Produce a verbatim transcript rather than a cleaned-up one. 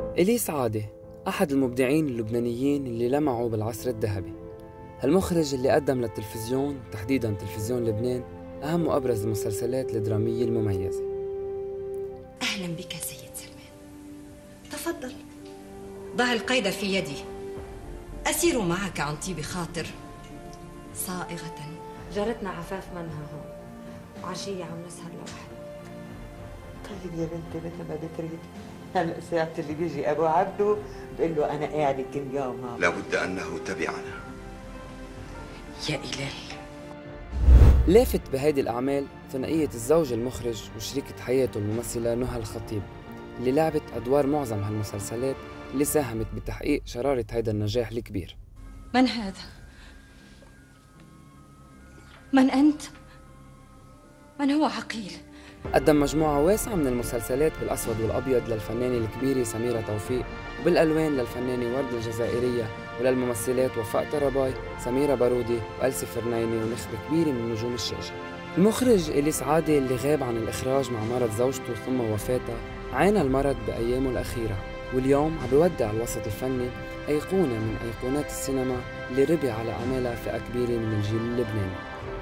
إليس عادة أحد المبدعين اللبنانيين اللي لمعوا بالعصر الذهبي. هالمخرج اللي قدم للتلفزيون تحديداً تلفزيون لبنان أهم وأبرز المسلسلات الدرامية المميزة. أهلاً بك سيد سلمان، تفضل ضع القيد في يدي، أسير معك عن طيب خاطر صائغة. جارتنا عفاف منها هون وعشية عم نسهر لوحدنا. طيب يا بنتي مثل ما بتريد. هلا ساعة اللي بيجي أبو عبده بقول له أنا قاعدة كل يوم هون. لابد أنه تبعنا. يا إلهي. لافت بهيدي الأعمال ثنائية الزوج المخرج وشريكة حياته الممثلة نهى الخطيب، اللي لعبت أدوار معظم هالمسلسلات اللي ساهمت بتحقيق شرارة هيدا النجاح الكبير. من هذا؟ من أنت؟ من هو عقيل؟ قدم مجموعة واسعة من المسلسلات بالأسود والأبيض للفنانة الكبيرة سميرة توفيق، وبالألوان للفنانة ورد الجزائرية، وللممثلات وفاء طرباي، سميرة بارودي، وألسي فرنيني، ونخبة كبيرة من نجوم الشاشة. المخرج إليس عادة اللي غاب عن الإخراج مع مرض زوجته ثم وفاتها عانى المرض بأيامه الأخيرة، واليوم عم بيودع الوسط الفني أيقونة من أيقونات السينما اللي ربي على أعمالها فئة كبيرة من الجيل اللبناني.